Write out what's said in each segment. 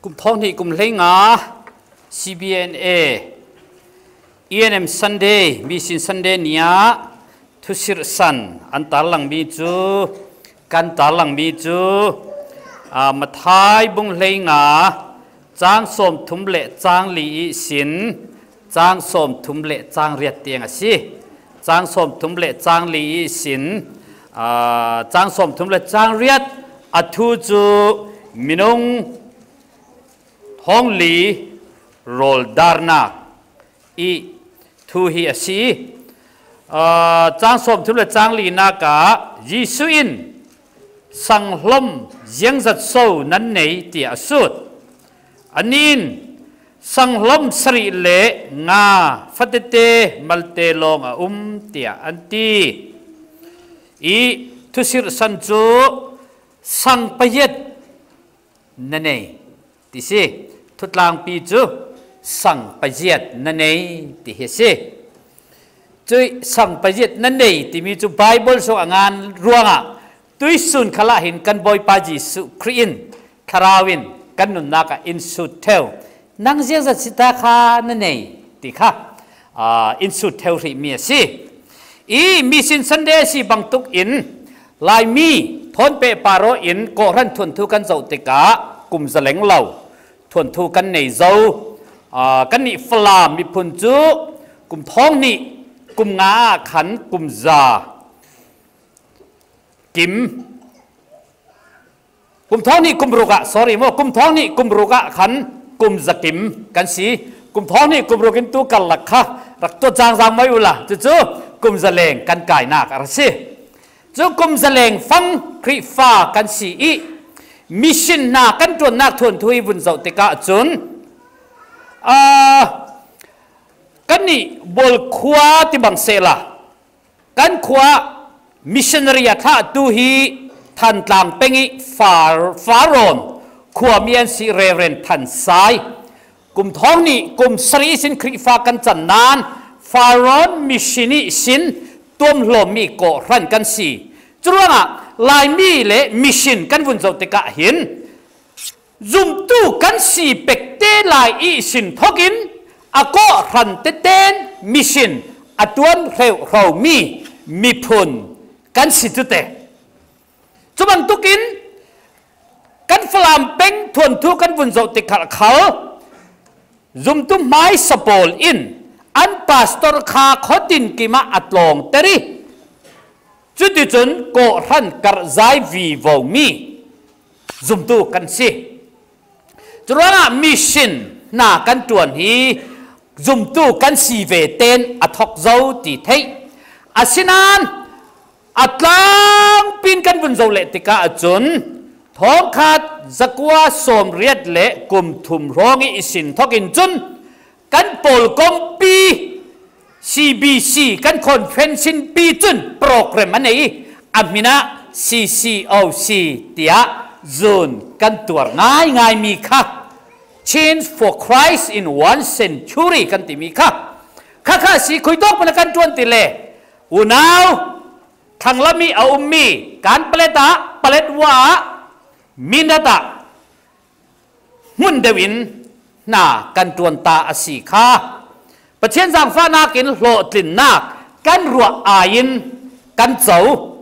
กุมท้องนี่กุมเล้งา CBNA ENM Sunday มีสิน Sunday เนียทุสิรสันอันตาลังมีจูกันตาลังมีจูมาทายบุงเล้งาจางสมทุมเละจางลีสินจางสมทุมเละจางเรียดเตียงสิจางสมทุมเละจางลีสินจางสมทุมเละจางเรียดอัทุจูมินงท้องลีโรลดาร์นักอีทูฮีสิจางสมทุมเละจางลีนักะยิสุอินสังลมยังจัดโซนั้นในเตียสุดอันนี้สังลมสริเลงาฟัดเตมัลเตลงเตียอันตีอีทุสิรสันจูสังปยัดนั่นเองที่สิทุตลางปีจูสังปยัดนั่นเองที่เฮสิจุยสังปยัดนั่นเองที่มีจูไบเบิลส่งงานร่วงตุยสุนขละหินกันบอยปาจิสุครีนคาราวินกันนุนนักอินสุดเทวนังเสียงสิตาคานั่นเองติค่ะอินสุดเทวที่มีสิอีมีสินสันเดสิบังตุกอินลายมีทนเปปาโรอินโกรันทวนทุกันเจ้าติกะกุมแสลงเหล่าทวนทุกันในเจ้ากันนี่ฟลามีพุนจูกุมท้องนี่กุมงาขันกุมซากิมกุมท้องนี่กุมรุกะ sorry ว่ากุมท้องนี่กุมรุกะขันกุมจะกิมกันสิกุมท้องนี่กุมรุกินตัวกันหลักค่ะรักตัวจางไม่อุละจู่กุมจะเลงกันกายนักอะไรสิจู่กุมจะเลงฟังคริฟ้ากันสิอีมิชินนักกันตัวนักทวนทุยบุญเจ้าติกะจุนกันนี่บอลขวาที่บังเซล่ะกันขวามิชชันนารีท่าตูฮีทันตามเป็งฟาโรนขวามีอันสิเรเรนทันซ้ายกุมท้องนี่กุมสรีสินคริฟ้ากันจันนานฟาโรนมิชินีสินตัวมหลอมีโกรันกันสีจรวงลายมีเละมิชินกันวุ่นเจ้าติกะหินจุมตู้กันสีเป็กเตลายอีสินทกินอโกรันเตเตนมิชินอตวนเรามีพุนกันสิจุเตจุบังตุกินกันฟลามเป็งทวนทุกันวุ่นเจ้าติกะเขาจุมตุ้มไม้สปอลอินอันพาสตอร์คาขดินกิมาอัดลงเตรีจุดจุนโกรันกระจายวีวมีจุมตุกันสิจุดนั้นมิชินนากันจวนฮีจุมตุกันสีเวเตนอัทอกเจ้าตีเทยอาศินันอัตลังปีนกันบุญเจ้าเละติกาจุนท้องขาดจักว่าสมเรียดเละกุมทุมร้องอิสินทกินจุนกันโปลกมปี CBC กันคอนเฟนซินปีจุนโปรแกรมอันนี้อามินะ CCOC เตียจุนกันตัวง่ายมีค่ะ Change for Christ in 1 century กันติมีค่ะข้าสิคุยตกมันกันจวนติเลอุณาวทางละมีเอามีการเปลตะเปลตว่ามินตะมุนเดวินนากันจวนตาอสีค่ะประเทศสังฟ้านากินโหลตินนากันรัวอายินกันเจ้า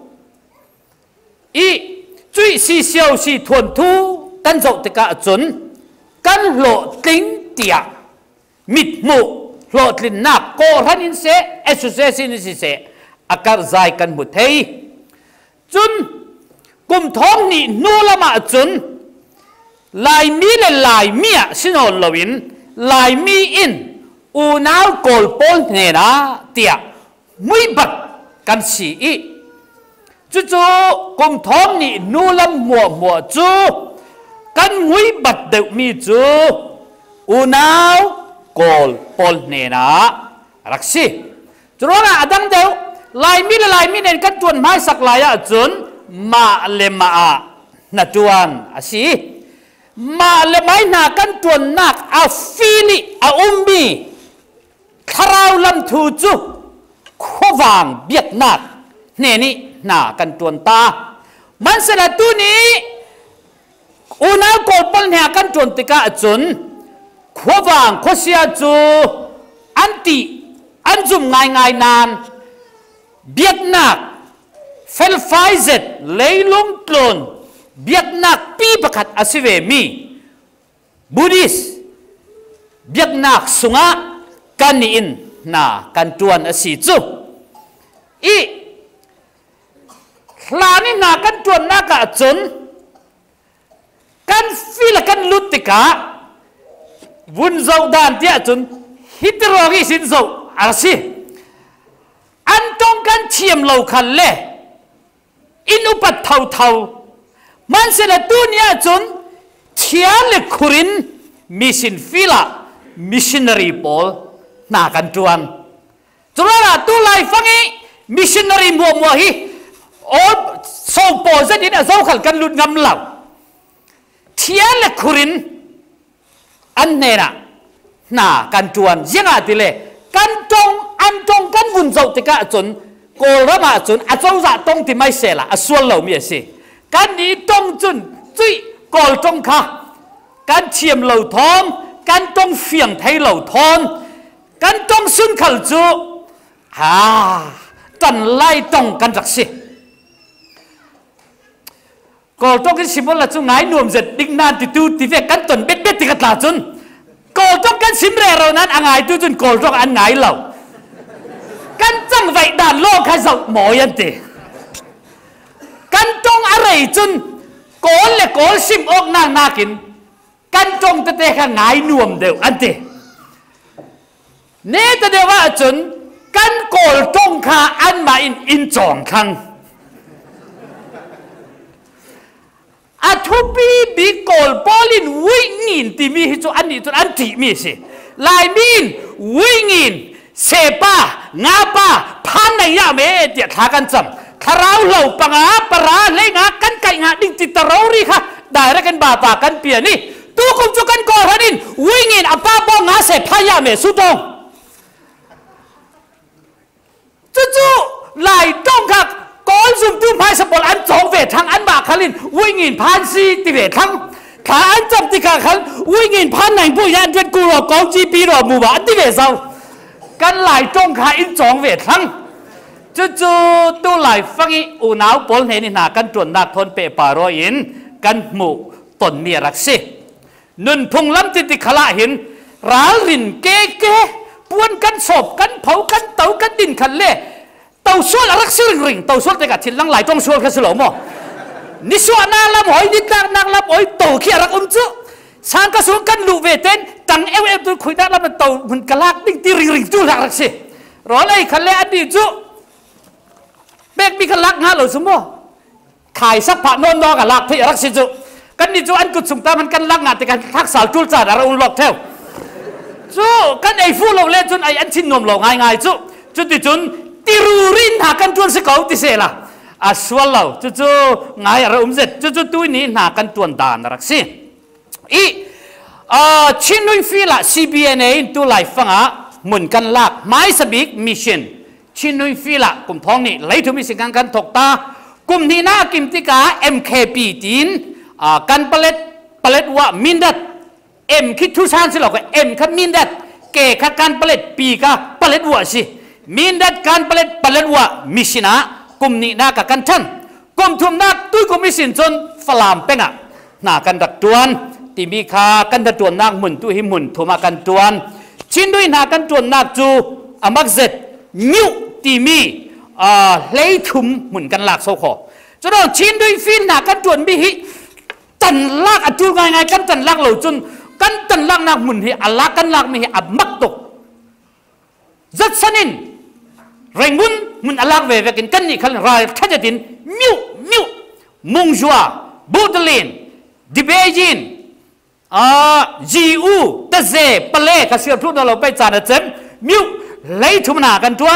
อีจุยสีเซียวสีทวนทูกันเจ้าติกะจุนกันโหลติงเตียมิดมุโหลตินนาโกรันินเซเอสุเซซินิสิเซอาการใจกันบุตรเฮจุนกุมท้องนี่นูละมาจุนลายมีและลายมีสินอลวินลายมีอินอูนาวโกลปอลเนนะเตียมุยบัดกันสีอีจู่กุมท้องนี่นูละมัวจูกันมุยบัดเดมีจูอูนาวโกลปอลเนนะรักสิจู่ว่าอดังเดียวลายมีและลายมีเนี่ยกันจวนไม้สักลายจุนมาเลมาณจวนอาศีมาเลไม้นากันจวนนักอาฟิลิอาอุมบีคาราวลำทูจูขวางเบียดนักเนี่ยนี่นากันจวนตามันสละตัวนี้อุณาโกลปนเนี่ยกันจวนติกาจุนขวบางขวเสียจูอันติอันจุ่มง่ายนานเบียดนักเฟลไฟเซตเลยลงกลนเบียดนักปีประคัดอาศิเวมีบูดิสเบียดนักสุงะกันนินนากันจวนอาศิจูอีลานี่นากันจวนนักจุนกันฟิลกันลุติกาวุนโจดานเตียจุนฮิตรอกิสินโจอาศิอันตรงกันเทียมเหล่าคันเล่อินุปัตเท่ามันเสนตัวเนี้ยจุนเทียเลคุรินมิสินฟิลามิชชันนารีพอลนากันจวนจุลาตัวไลฟังอีมิชชันนารีมัวฮีโอ้โซโปเซดินโซขัลกันลุดงำเหล่าเทียเลคุรินอันเนน่ะนากันจวนยังไงติเลกันจงอันจงกันวุ่นโจติกาจนโกลมาจนอาจจะตรงที่ไม่เสละส่วนเราไม่เสียกันนี้ตรงจนจุยโกลจงค่ะกันเทียมเหล่าทองกันจงเฟียงไทยเหล่าทองกันจงสุนขัลจูจันไล่ตรงกันจักสิโกลจงกันสิบวันละจุงไงหนุ่มเสร็จดิ้งนานติดติเวกันจนเบ็ดติดกันตาจนโกลจงกันสิมเรเรานั้นอ่างไงตัวจนโกลจงอันไงเหล่ากันจังไว้ด่านโลกให้เราหมอยันตีกันจงอะไรจนโกลเลยโกลสิมออกนากินกันจงจะเตะข้างไงนวมเดียวอันตีเนตเดียวว่าจนกันโกลจงข้าอันมาอินจองคังอาทุบีบีโกลปอลินวิ่งอินที่มีหิจอันนี้ตัวอันที่มีสิลายมีนวิ่งอินเสปางาปาพันในยาเมเดียทากันจำคาราวเหล่าปังอาปราเลงากันไก่งาดิ่งติดตะเรารีค่ะได้แล้วกันบาปากันเปียนี่ตัวกุมจุกันโกลนินวิ่งอินอัปป้าบองาเสพายาเมสุดงจู่ๆลายต้องค่ะโกลซุ่มตุ้มพายสปอลอันสองเวททางอันบาคาลินวิ่งอินพันซีติเวททั้งขาอันจำติกาขันวิ่งอินพันไหนผู้ยันเป็นกูรอกองจีปีรอหมู่บ้านติเวทเศร้ากันหลายจงขาอินสองเวททั้งจู่ๆตัวหลายฟังอีอูนาวปนเห็นหนากันจวนนักทนเปปารอยินกันหมู่ตนเมียรักสินุนพุงล้ำติขละหินร้ารินเก๋ปวนกันศพกันเผากันเตากันดินขันเล่เตาส่วนรักสิริงเตาส่วนแต่กัดทิ้งลังหลายต้องส่วนกันสลบมั้งนิส่วนน่าละหอยนิดนักละหอยโตเขียรักจุสางกระสุนกันลูเวเตนตังเอวตัวคุยได้แล้วมันโตมันกระลากดิ้งตีริงจู่รักสิรอเลยขันเล่อดีจู่เบกมีกระลักงาเหล่าสมบ่ขายสักผ่านนอนกับลักที่รักสิจู่กันนี่จู่อันกุศลตามันกันลักงาแต่กันทักษะจุลจ่าเราอุ่นหลอกเท่าจู่กันไอ้ฟูเราเล่นจนไอ้อันชินนมเราง่ายจู่จุดที่จุนติรูรินหากันจวนสิเขาติเสละอาสวลเราจู่ๆง่ายเราเสร็จจู่ๆตัวนี้หากันจวนดานรักสิอีชินุยฟิละ CBNA ตัวไลฟ์ฟังอ่ะเหมือนกันลักไม้สบิกมิชชั่นชินุยฟิละกลุ่มท้องนี่ไล่ทุมิสิกันถกตากลุ่มนี้น่ากิมติกา MKP จีนกันผลิตว่ามินดัด M คิดทุชานสิหรอก M คัดมินดัดเกะคัดการผลิตปีกาผลิตว่าสิมินดัดการผลิตว่ามิชินะกลุ่มนี้น่ากันทันกลุ่มทุ่มนักตุ้ยกลุ่มมิสินจนฝรั่งเป็นอ่ะน่ากันดักจวนที่มีค่ากันดักจวนนักหมุนตุ้ยหิมุนทุ่มกันจวนชินด้วยน่ากันจวนนักจูอามักเซ็ตนิ้วที่มีเลยทุ่มหมุนกันหลักโซโคจะต้องชินด้วยฟินน่ากันจวนมีหิตันลักจูง่ายกันตันลักเหล่าจนกันตันลักนักหมุนหิอัลลักกันลักมีหิอับมักตกจัดสนินเร่งมุนอัลลักเวกินกันนี่ขันรายขจดินมิวมุงจัวบูดลินดิเบจินจีอูตะเซเปเล่ข้าเสียพูดเราไปจานเจมมิวเลยทุ่มหนากันจวน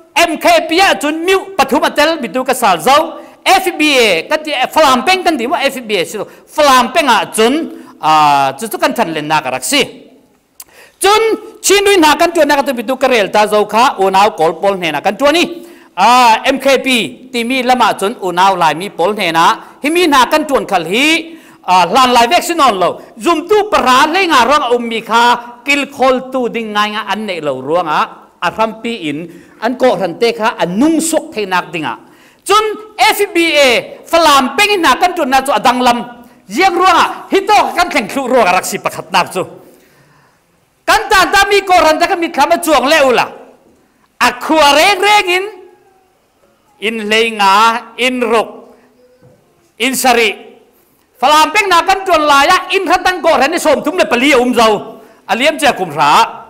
MKP จนมิวปฐุมเตลบิดูกษาเจ้า FBA กันที่ฝรั่งเป็นกันที่ว่า FBA สิฝรั่งเป็นจนจุดกันทันเล่นนักรักสิจนชินุยนากันจวนนักตัวบิดูกระเรลตาเจ้าข้าอุณาวกอลปอลเนนักันจวนนี่MKP ที่มีละมาจนอุณาวลายมีปอลเนนะที่มีนากันจวนขัลฮีลานลายเวกซินอนเราจุ่มตู้ปราเลยงาร่างมีค่ากิลโคลตู้ดิ่งไงอันเนเราร่วงอารัมปีอินอันโกรันเตค่ะอันนุ่งสุกเทนักดิ่งจน FBA ฝรั่งเป็นนักกันจนน่าจะดังลำยังร่วงฮิตโตกันแข่งครูร่วงรักสิประคับนักจูกันตามีโกรันแต่ก็มีคำว่าจวงเลวล่ะอักขวเร่งอินเลงาอินรุกอินสรีฝรั่งเป็นนักกันจนลายอินขัดตั้งโกรันในสมทุ่มเลยปลีอุ้มเจ้าอเลียมเจ้ากุมรา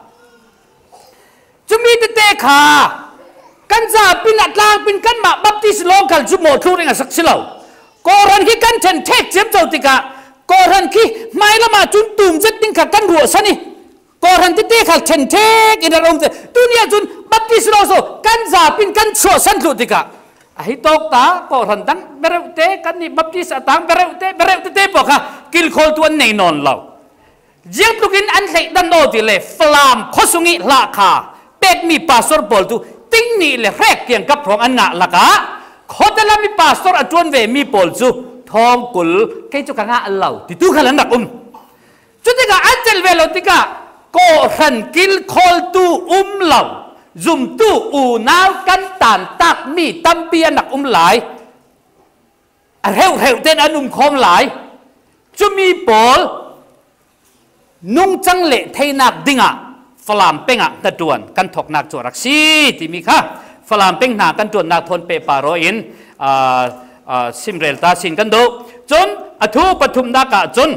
จะมีแต่เตะขากันจะเป็นอัตลางเป็นกันมาบัพติสโลกันจุโมทุเรงสักสิเลวโกรันที่กันเชนเทกเจ็บเจ้าติกาโกรันที่ไม่ละมาจุนตุ่มจะติ้งขัดกันรัวซะนี่โกรันที่เตะขัดเชนเทกอินอารมณ์ตุนี่จุนบัพติสโลโซกันจะเป็นกันชัวสันตุติกาฮิตอกตาโกรันตั้งเบรอุเตกันนี่บัพติสตั้งเบรอุเตปอกค่ะกิลโคลตัวในนอนเราเจ้าตุกินอันเล็กดันโนติเลฟลามขสุงิลาคาเป็ดมีปาสอร์บอลตูติ้งนี่เลยแรกเกี่ยงกับพรองอันน่ะละกะเขาแต่ละมีปาสอร์อจวนเวมีบอลจูทองกุลแค่จุกงาอัลลาติดตู้ขลังนักจุดที่กะอันเจลเวลติกะโกรันกิลโคลตูเหลาจุมตูอูนาวกันตานตักมีตัมเปียนักหลายเร็วเต้นอคอมหลายจะมีบอลนุ่งจังเละเทนักดิ่งฝรั่งเป็นตะดวนกันถกนักจวรักซีที่มีค่ะฝรั่งเป็นหนักกันจวนนักทนเปปาโรอินซิมเรลตาสินกันดูจนอธุปฐุมนักจน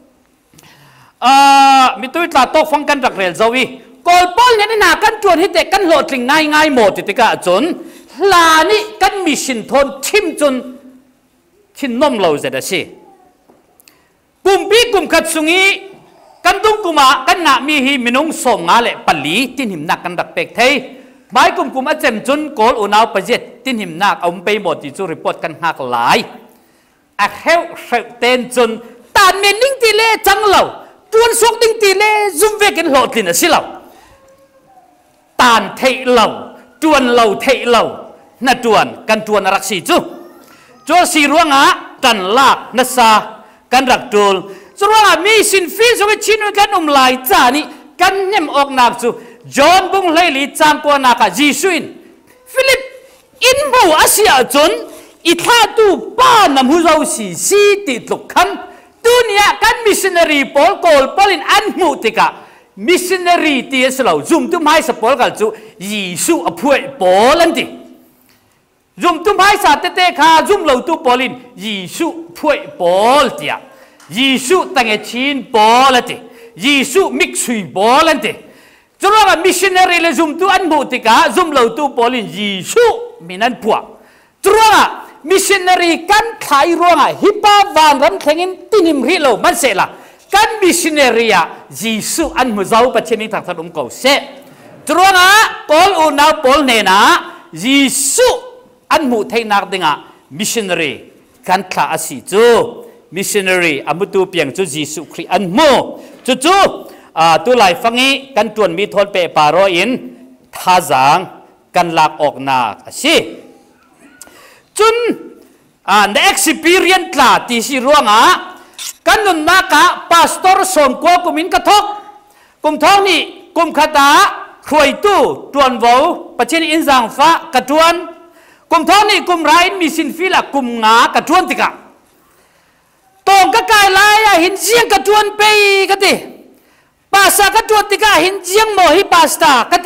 มีตัวตาตกฟังกันจากเรลซาวีกอลปอลเนี่ยหนักกันจวนให้เด็กกันโหลดลิงง่ายหมดติกะจนลานี่กันมีสินทนทิมจนทินนมเราเสด็จสิกุมปีกุมขัดสุงีกันตุ้งกุมากันหนามีฮีมินุงส่งงาเลปลีตินหิมนักกันดักเป็กเทยไม้กุมอาเจมจุนโกลอุณาวประเจตตินหิมนักเอาไปหมดที่จูริปอดกันหักหลายอักเฮลเตนจุนตานเมนิงตีเล่จังเหล่าจวนสุกดิงตีเล่ซุ่มเวกันโหลดลินสิเหล่าตานเทเหล่าจวนเหล่าเทเหล่าน่าจวนกันจวนรักสีจูจูสีรัวงะกันลากนัสากันรักจูลส่วนว่ามีสินฟิลสวิชินกันลายจานี่กันเนมออกนักจูจอห์นบุงเลยลิจางกว่านักจีสุนฟิลิปอินบูอาเซียจนอิทาตูป้านำหัวเราสีติดลุกคันตัวเนี้ยกันมิชชันนารีพอลโกลพอลินอันมุติกะมิชชันนารีที่สลาวจุ่มตุ้มให้สปอลกันจูยิสุอภัยพอลันติจุ่มตุ้มให้สัตเตะขาจุ่มเหล่าตู้พอลินยิสุอภัยพอลเตียยิสุตั้งชินบอลติยิสุมิกซุยบอลติจนว่ามิชชันนารีเลยซุ่มตัวอันมุติกาซุ่มเหล่าตัวบอลินยิสุมินันปัวจนว่ามิชชันนารีกันขายรัวฮิปาวันรันแข่งตินิมฮิโลมันเสละกันมิชชันนารียิสุอันมุซาวปัจเจนิทางถนนเก่าเสจนว่าปอลอุนาปอลเนนะยิสุอันมุเทนักดิ่งมิชชันนารีกันขายสิจูmissionary อามุตูเปียงจุจิสุคริอันโมจุตัวไหลฟังงี้กันจวนมีทนเปปารออินท่าจางกันหลักออกนาสิจุนใน experience ลาที่สิรัวงกันนุนนักพาสตอร์สมกัวกุมินกระทกกุมท้องนี่กุมขตาครวยตู้จวนวาวปัจจินอินสังฟ้ากระจวนกุมท้องนี่กุมไรมีสินฟิลกุมงากระจวนติกะตรงก็กายลายหินเจียงกระจวนไปกันดิภาษากระจวนติกาหินเจียงโมหิภาษากันดิ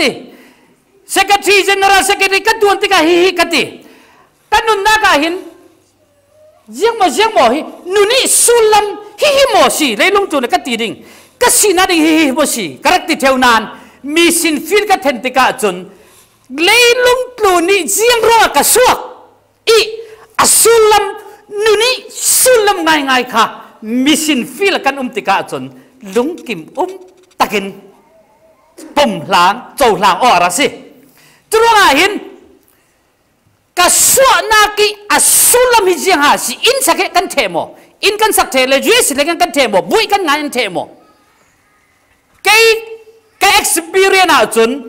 secretary general secretary กระจวนติกาฮิกันดิกันนุนนักหินเจียงโมหินุนี่สุลัมฮิโมสีเลยลุงจุนกันตีดิ่งก็สีนาดิ่งฮิโมสีกระติเท่านานมีสินฟิลกันเทนติกาจนเลยลุงจุนนี่เจียงรัวกระสวกอีอสุลัมนุนี่สุลมง่ายค่ะมิสินฟิลกันติกาจนลุงกิมตะกินปุ่มหลังโจหลังอะไรสิจุดว่าเห็นกษัตริย์นักอสุลมิจิฮาสิอินสักกันเทโมอินกันสักเทเลจุยสิเลกันเทโมบุยกันงานเทโมแก experience จน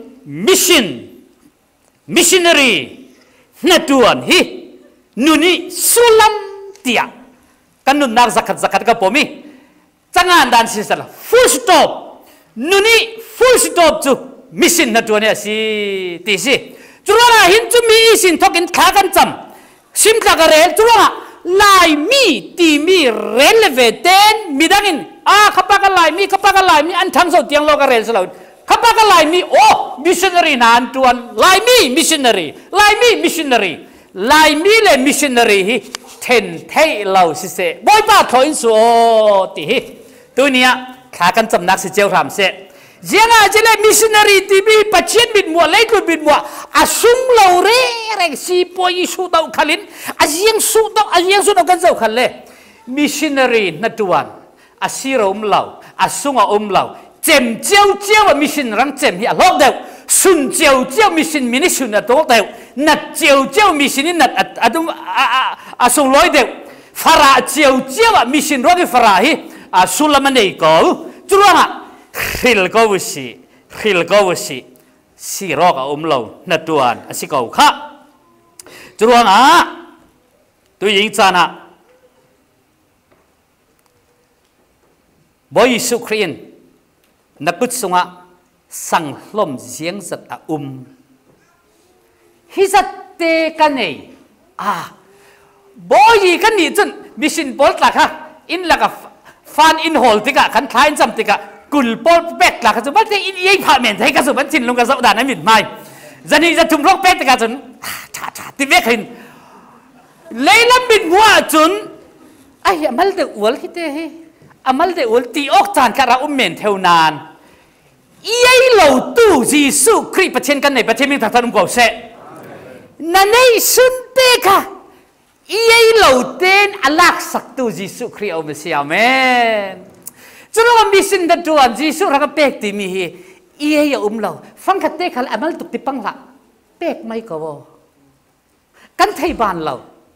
missionary นัดวนฮินุนี่สุลัมเตียกกันนุนนักzakatกับผมจังานดันสิสละ full stop นุนี่ full stop จูมิสินนัตัวเนี่ยสิตีสิจุลาหินจูมีสินทกินขากันจำซิมตากระเรลจุลาลายมีตีมี relevant มีดังอินขับปากลายมีอันทั้งสุดยังโลกระเรลสลาวขับปากลายมีโอ้ missionary นานตัวลายมี missionary ลายมี missionary ลายมีเลย missionary ฮิเทนเทเราสิเสบอยป้าถอยสุดตีฮิตัวเนี้ยขากันจำนักสิเจ้าทำเสยังอาจจะเลย missionary ที่มีปัจเจกบิดมัวเล็กบิดมัวอาสุ่มเราเร่สีปอยสู้ดาวขลินอายังสู้ดาวกันเจ้าขลิน missionary นัดวันอาศิรเราอาสุ่มเราเจมเจ้าว่า mission รังเจมที่อาลอกเดียวสุนเจ้า mission มินิสุนนัดโตเดียวนัดเจ้า mission นี่นัดอาสุ่มร้อยเดียวฟาราเจ้าว่า mission ร้อยฟาราฮีอาสุลมันเองก็จุลมาฮิลก็วิสิสีรอกเรานัดวันอาศิกเอาข้าจุลมาตัวยิงจานะบอยสุครีนนักกุศลสังลมเสียงสัตฮิจัดเตกันเองบอยกันนี่จนมิสินบอลลักฮะอินลักฟันอินโฮลติกะขันคล้ายจำติกะกุลบอลเป็ดลักจุบันที่อินยัยผ่าเมนให้กระสุนบันจินลงกระสุนด่านนั้นมิดไม่จะนี่จะทุ่มรกเป็ดติกะจนติเวกินเลยลำบิดหัวจนไอ้อามัลเดอวลคิดเฮ้อามัลเดอวลตีออกจานกระอุ้มเมนเท่านานยัยเหล่าตู้จีสุครีประเทศกันในประเทศมิถัดทันกูเสนั่นไอ้สุนเตกะยัยเหล่าเต้นอัลลักสักตู้จีสุครีเอาไม่เสียเมนจุดว่ามิสินดัดตัวจีสุรักเป็กตีมีเฮยัยเหล่าฟังขัดเตะขัดอามัลตุกติปังละเป็กไม่ก็ว่ากันไทยบ้านเรา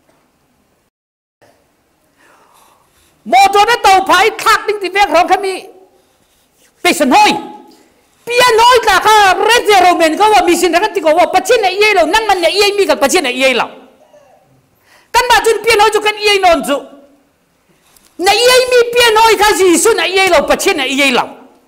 โมโตนั้นเต่าไผ่ทักดิ้งตีเวกของเขามีเปสันห้อยเปียน้อยกับข้าเรเจโรเมนก็ว่ามีสินรักติกว่าปัจจัยเนี่ยเรานั่งมันเนี่ยมีกับปัจจัยเนี่ยเรากันมาจนเปียน้อยจุกันนอนจุเนี่ยมีเปียน้อยข้าจีสุเนี่ยเราปัจจัยเนี่ยเรา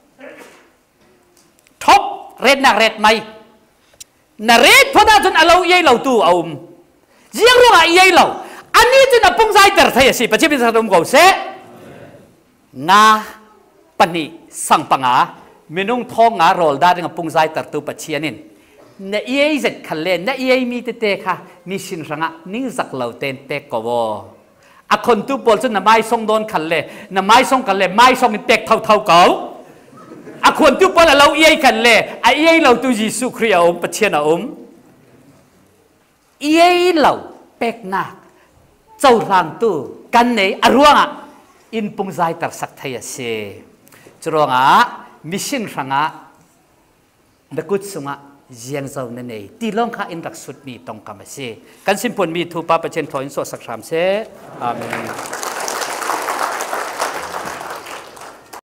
ท็อปเรดนักเรดไม่นาเรดพอได้จนเราเราตู้เอาเจียงรู้ว่าเราอันนี้จะนับปงใจแต่ไทยสิปัจจุบันสังคมเขาเสงาปนิสังปังอาเมนุ่งทองงาโรลได้กับปงใจแต่ตัวปัจจัยนินเนี่ยเจ็ดขันเล่นเนี่ยมีเตะค่ะมีสินสังะนิ่งสักเหล่าเต้นเตะกวอคนตู้บอลจนน้ำไม้ส่งโดนขันเล่น้ำไม้ส่งขันเล่ไม้ส่งเตะเท่าเก่าอคนตู้บอลเราขันเล่เราตู้ยิสุครีอาปัจจัยนะเราเป็กนักเจ้าร่างตู้กันในอารวงอินปงใจแต่สักไทยเสจรวงมิสินสังนักกุศลเจียงเจ้านั่นเองที่ลงข้าอินรักสุดมีตรงกรรมเสกันสิมพลมีทูปะประเจนถอยสุดสักสามเสอาเมน